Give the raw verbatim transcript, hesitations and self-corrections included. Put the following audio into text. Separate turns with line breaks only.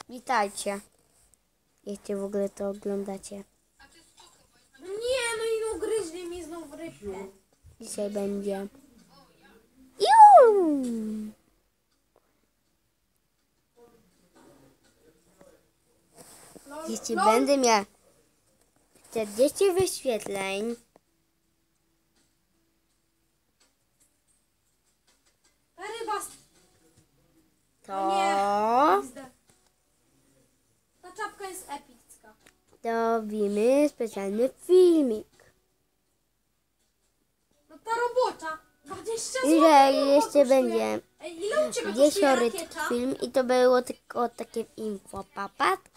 Witajcie. Jeśli w ogóle to oglądacie.
Nie, no i ugryźli mi znowu rybkę.
Dzisiaj będzie. Juuu! Jeśli
Lol.
będę miała czterdzieści wyświetleń,
Ta ryba... z-
to
Nie. Ta czapka jest epicka.
robimy specjalny filmik.
No ta robocza. dwadzieścia
I
złotych
że
kurwa
jeszcze
kosztuje.
będzie
Ej, ile u ciebie kosztuje
dziesiąty
rakieta?
film i to było tylko takie info. Papa.